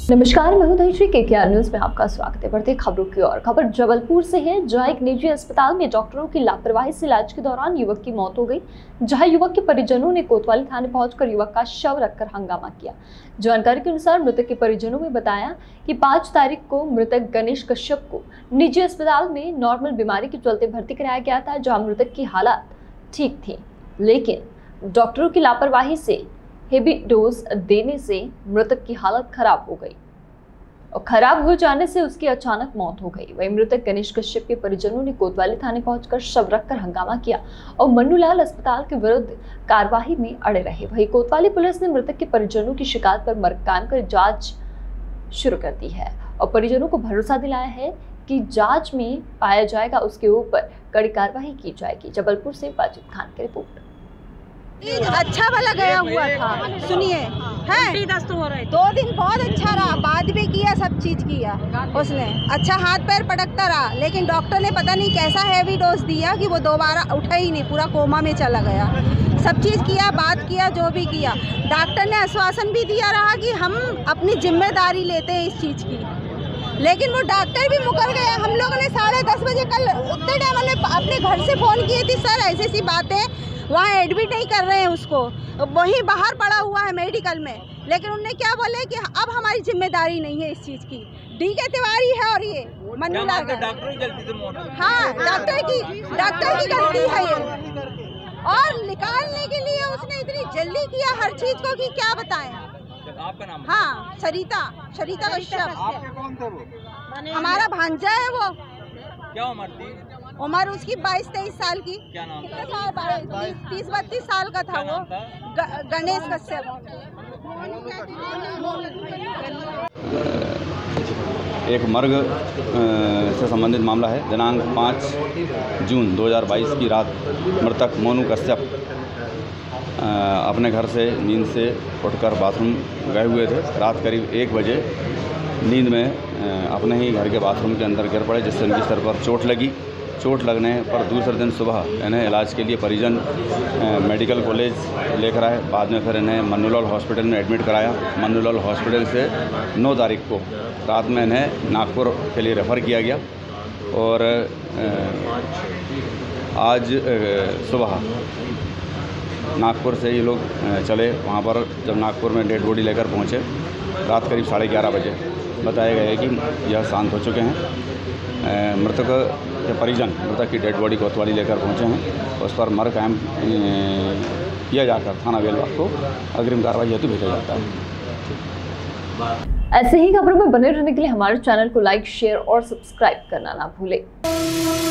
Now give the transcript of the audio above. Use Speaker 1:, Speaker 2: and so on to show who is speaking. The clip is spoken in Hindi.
Speaker 1: नमस्कार, मैं हूं धनश्री। केकेआर न्यूज में आपका स्वागत है। बढ़ते खबरों की ओर। खबर जबलपुर से है, जहां एक निजी अस्पताल में डॉक्टरों की लापरवाही से इलाज के दौरान युवक की मौत हो गई। जहां युवक के परिजनों ने कोतवाली थाने पहुंचकर युवक का शव रखकर हंगामा किया। जानकारी के अनुसार मृतक के परिजनों ने बताया कि 5 तारीख को मृतक गणेश कश्यप को निजी अस्पताल में नॉर्मल बीमारी के चलते भर्ती कराया गया था, जहाँ मृतक की हालत ठीक थी, लेकिन डॉक्टरों की लापरवाही से हेवी डोज देने से मृतक की हालत खराब हो गई और खराब हो जाने से उसकी अचानक मौत हो गई। वहीं मृतक गणेश कश्यप के परिजनों ने कोतवाली थाने पहुंचकर शव रखकर हंगामा किया और मन्नूलाल अस्पताल के विरुद्ध कार्यवाही में अड़े रहे। वहीं कोतवाली पुलिस ने मृतक के परिजनों की शिकायत पर मर्ग कायम कर जांच शुरू कर दी है और परिजनों को भरोसा दिलाया है कि जांच में पाया जाएगा उसके ऊपर कड़ी कार्रवाई की जाएगी। जबलपुर से वाजिद खान की रिपोर्ट।
Speaker 2: अच्छा वाला गया हुआ था, सुनिए है 2 दिन बहुत अच्छा रहा, बात भी किया, सब चीज किया उसने, अच्छा हाथ पैर पटकता रहा, लेकिन डॉक्टर ने पता नहीं कैसा हैवी डोज दिया कि वो दोबारा उठा ही नहीं, पूरा कोमा में चला गया। सब चीज किया, बात किया, जो भी किया। डॉक्टर ने आश्वासन भी दिया रहा कि हम अपनी जिम्मेदारी लेते हैं इस चीज की, लेकिन वो डॉक्टर भी मुकर गया। हम लोगों ने 10:30 बजे कल उतने टाइम अपने घर से फोन किए थे, सर ऐसी ऐसी बातें, वहाँ एडमिट नहीं कर रहे हैं उसको, वहीं बाहर पड़ा हुआ है मेडिकल में, लेकिन उन्होंने क्या बोले कि अब हमारी जिम्मेदारी नहीं है इस चीज़ की। DK तिवारी है और ये मन्नूलाल, हाँ डॉक्टर की गलती है ये, और निकालने के लिए उसने इतनी जल्दी किया हर चीज़ को कि क्या बताएं।
Speaker 3: आपका नाम?
Speaker 2: हाँ सरिता कश्यप। हमारा भांजा है वो।
Speaker 3: क्या उम्र थी?
Speaker 2: उम्र उसकी 22-23 साल की।
Speaker 3: क्या नाम था?
Speaker 2: 30-32 साल का था वो। गणेश कश्यप।
Speaker 4: एक मर्ग से संबंधित मामला है। दिनांक 5 जून 2022 की रात मृतक मोनू कश्यप अपने घर से नींद से उठकर बाथरूम गए हुए थे। रात करीब 1 बजे नींद में अपने ही घर के बाथरूम के अंदर गिर पड़े, जिससे उनकी सर पर चोट लगी। चोट लगने पर दूसरे दिन सुबह इन्हें इलाज के लिए परिजन मेडिकल कॉलेज लेकर आए। बाद में फिर इन्हें मन्नूलाल हॉस्पिटल में एडमिट कराया। मन्नूलाल हॉस्पिटल से 9 तारीख को रात में इन्हें नागपुर के लिए रेफ़र किया गया और आज सुबह नागपुर से ये लोग चले। वहाँ पर जब नागपुर में डेड बॉडी लेकर पहुँचे रात करीब 11:30 बजे, बताया गया है कि यह शांत हो चुके हैं। मृतक के परिजन मृतक की डेड बॉडी कोतवाली लेकर पहुँचे हैं। उस पर मर्ग कायम किया जाकर थाना बेलबाग को अग्रिम कार्रवाई हेतु भेजा जाता है।
Speaker 1: ऐसे ही खबरों में बने रहने के लिए हमारे चैनल को लाइक, शेयर और सब्सक्राइब करना ना भूलें।